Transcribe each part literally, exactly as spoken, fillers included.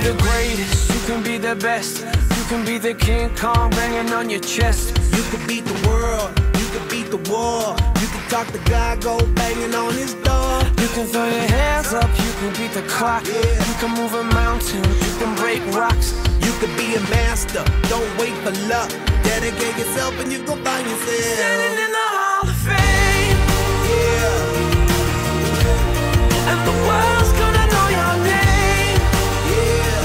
the greatest, you can be the best. You can be the King Kong banging on your chest. You could beat the world, you could beat the war. You can talk to God, go banging on his door. You can throw your hands up, you can beat the clock. Yeah. You can move a mountain, you can break rocks. You could be a master, don't wait for luck. Dedicate yourself and you gon' find yourself Standing in the Hall of Fame. Yeah. And the world's gonna know your name. Yeah.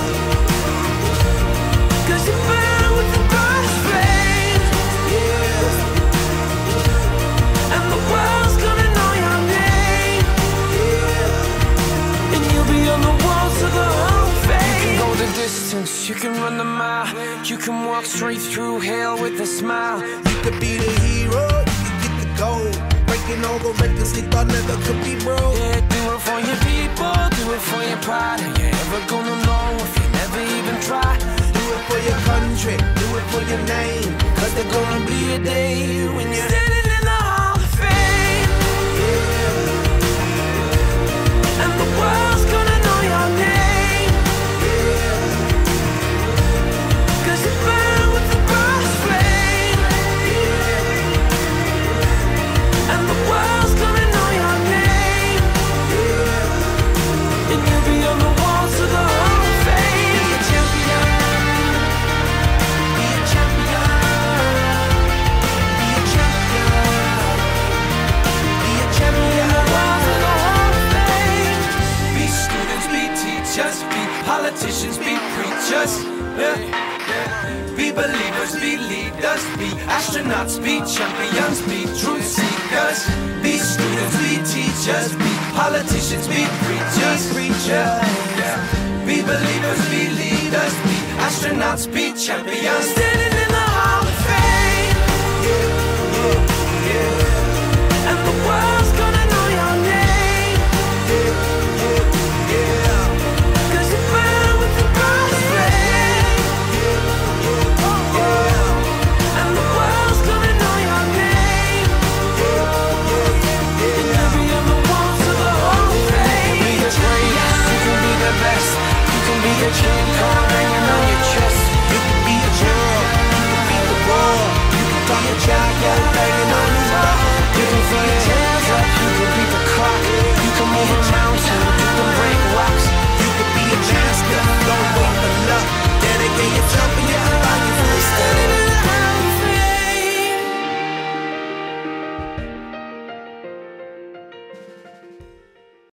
Cause you burn with the brightest flame. Yeah. And the world's gonna know your name. Yeah. And you'll be on the walls of the Hall of Fame. You can go the distance, you can run the mile. You can walk straight through hell with a smile. You could be the hero, you could get the gold. Breaking all the records they thought never could be broke. Yeah, do it for your people, do it for your pride. Are you ever gonna know if you never even try? Do it for your country, do it for your name. Cause there's gonna be a day when you're standing in the Hall of Fame. Yeah. And the world's gonna know your name. Yeah. Cause you burn with the brightest flame. Yeah. And the world's gonna know your name. Yeah. And you'll be on the walls of the Hall of Fame. Be a champion. Be a champion. Be a champion. Be a champion. The walls of the Hall of Fame. Be students, be teachers, be politicians, be preachers. Yeah. Be believers, be leaders, be astronauts, be champions, be truth seekers. Be students, be teachers, be politicians, be preachers, preachers. Yeah. Be believers, be leaders, be astronauts, be champions.